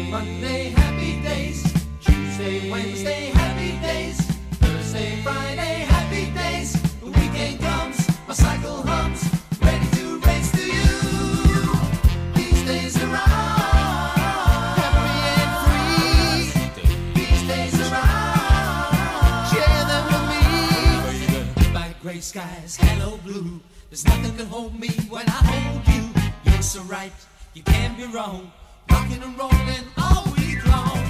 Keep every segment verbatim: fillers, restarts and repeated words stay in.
Monday, happy days. Tuesday, Wednesday, happy days. Thursday, Friday, happy days. The weekend comes, my cycle hums, ready to race to you. These days are ours, happy and free. These days are ours, share them with me. By gray skies, hello blue. There's nothing can hold me when I hold you. You're so right, you can't be wrong. Rocking and rolling all week long.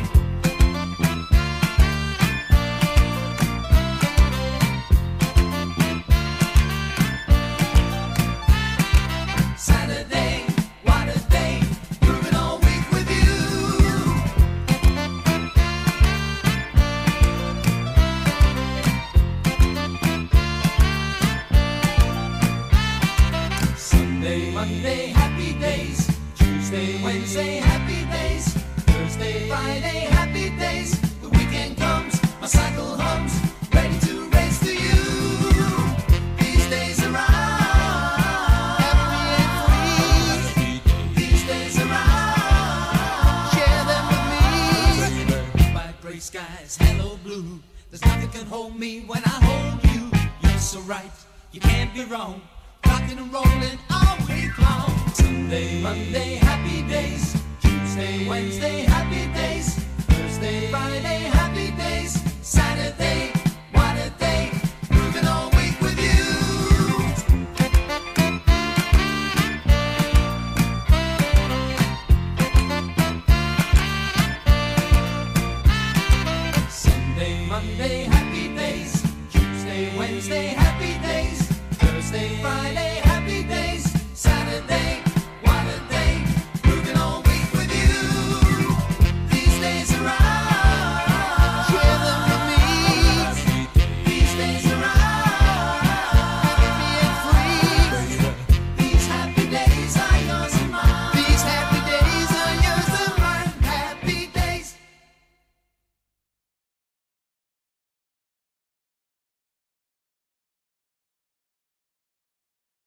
Saturday, what a day, moving all week with you. Sunday, Monday, happy days. Tuesday, Wednesday, happy days. Thursday, Friday, happy days. The weekend comes, my cycle hums, ready to race to you. These days are ours, happy and free. These days are ours, share them with me. By gray skies, hello blue. There's nothing can hold me when I hold you. You're so right, you can't be wrong. Rocking and rolling all week long. Sunday, Monday, happy days. Tuesday, Wednesday, happy days. Thursday, Friday, happy days. Saturday, what a day, moving all week with you. Sunday, Monday, happy days. Tuesday, Wednesday, happy days. Thursday, Friday,